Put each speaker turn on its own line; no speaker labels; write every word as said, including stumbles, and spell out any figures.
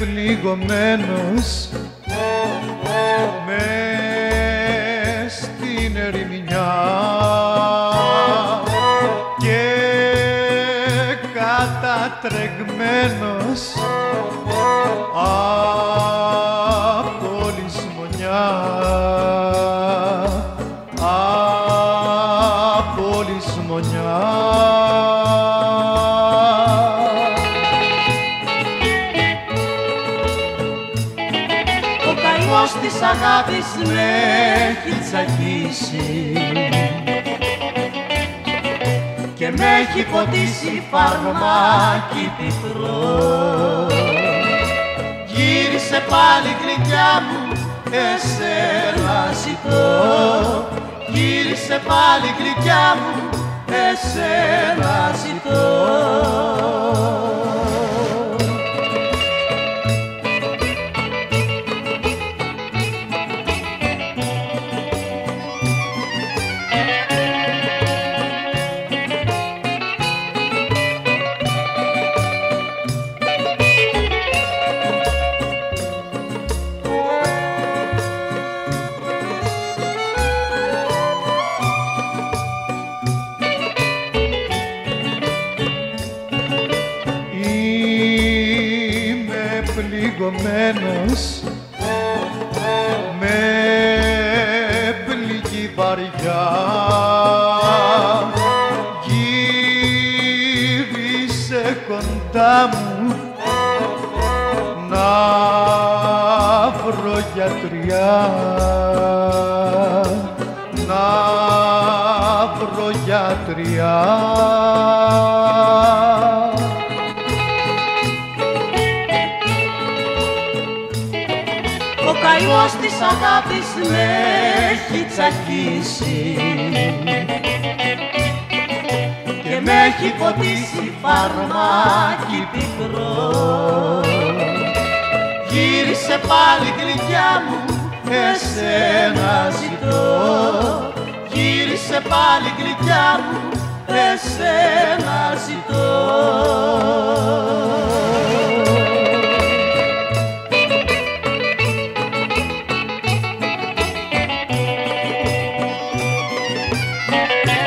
πληγωμένος μες στην ερημινιά και κατατρεγμένος από λησμονιά, από λησμονιά.
Της αγάπης με έχει τσακίσει και με έχει ποτίσει φαρμάκι πικρό. Γύρισε πάλι γλυκιά μου, εσένα ζητώ. Γύρισε πάλι γλυκιά μου, εσένα ζητώ.
Πληγωμένος με πληγή βαριά, γύρισε κοντά μου να βρω γιατριά, να βρω γιατριά.
Ο καημός της αγάπης με έχει τσακίσει και με έχει ποτίσει φαρμάκι πικρό. Γύρισε πάλι γλυκιά μου, εσένα ζητώ. Γύρισε πάλι γλυκιά μου, εσένα ζητώ.
Thank you.